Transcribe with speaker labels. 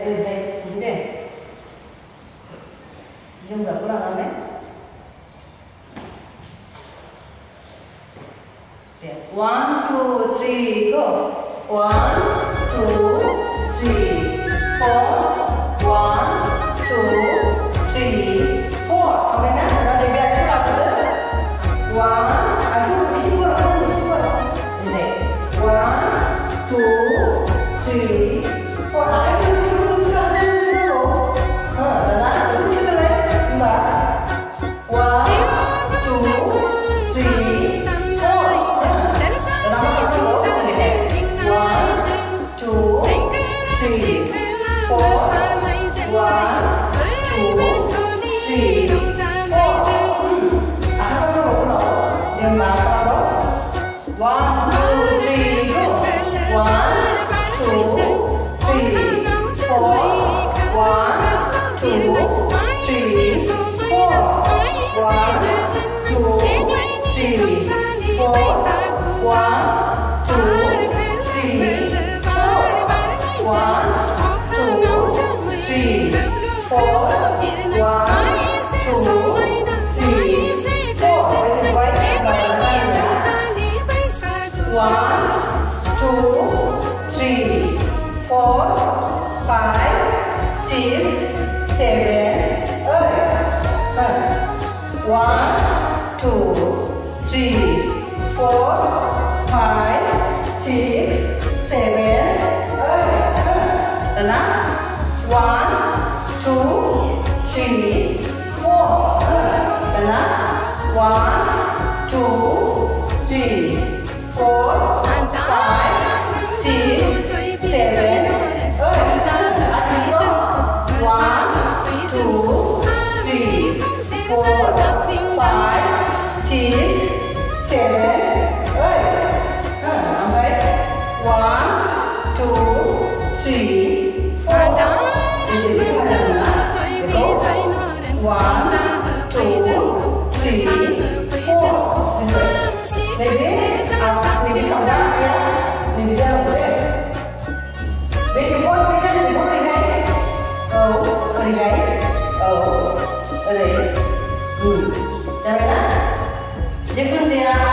Speaker 1: Đây, đúng rồi. Dùng được là đấy. One, two, three, go. One, two, three, four. One, two, three, four. Oke, nah, sudah dibiasakan lagi. One, ayo bersyukur. Ini. One, two, three, four. Ayo bersyukur. Nah, itu juga lagi. Mbak. One, two, three, four. Jangan dia